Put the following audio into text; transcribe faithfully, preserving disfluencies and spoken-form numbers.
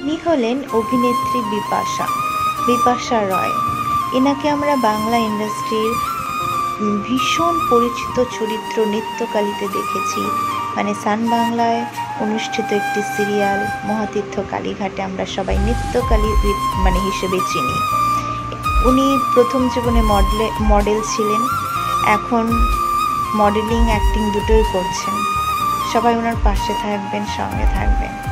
ইনি হলেন অভিনেত্রী বিপাশা বিপাশা রয়। এনাকে আমরা বাংলা ইন্ডাস্ট্রির ভীষণ পরিচিত চরিত্র নিত্যকালীতে দেখেছি। মানে সান বাংলায় অনুষ্ঠিত একটি সিরিয়াল মহাতীর্থ কালীঘাটে আমরা সবাই নিত্যকালী মানে হিসেবে চিনি। উনি প্রথম জীবনে মডেলে মডেল ছিলেন, এখন মডেলিং অ্যাক্টিং দুটোই করছেন। সবাই ওনার পাশে থাকবেন, সঙ্গে থাকবেন।